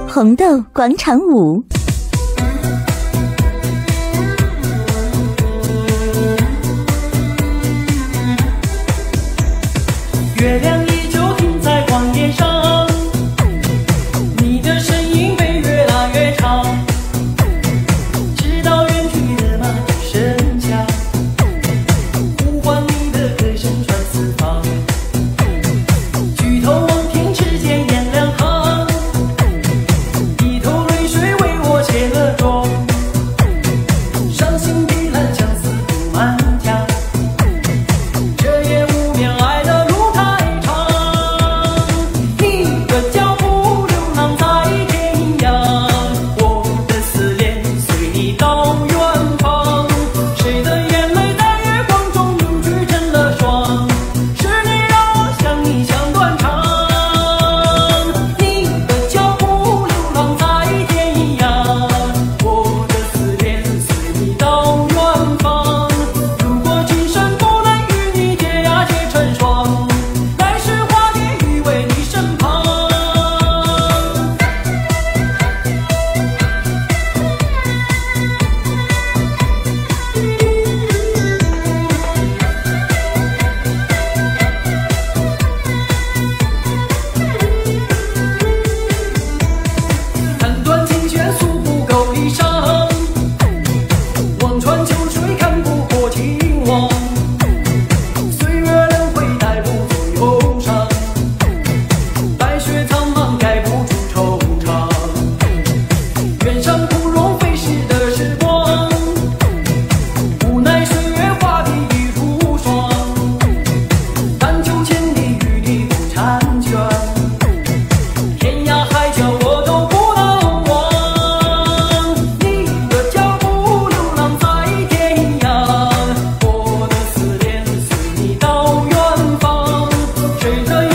红豆广场舞。 月亮依旧停在旷野上，你的身影被越拉越长，直到远去的马蹄声响，呼唤你的歌声传四方。举头望天，只见颜良堂，一头泪水为我卸了妆，伤心的蓝相思布满墙，这夜无眠爱的路太长。你的脚步流浪在天涯，我的思念随你到远方。谁的眼泪在月光中凝聚成了霜？是你让我想你想断肠。你的脚步流浪在天涯，我的思念随你到远方。如果今生不能与你结呀结成双，来世化蝶依偎你身旁。弹断琴弦诉不够离殇，望穿秋水看不破情网。岁月轮回带不走忧伤，白雪苍茫盖不住惆怅。远山枯荣飞逝的时光，无奈岁月画笔已如霜。但求千里与你不婵娟，天涯海角我都不能忘。你的脚步流浪在天涯，我的思念随你到远方。谁的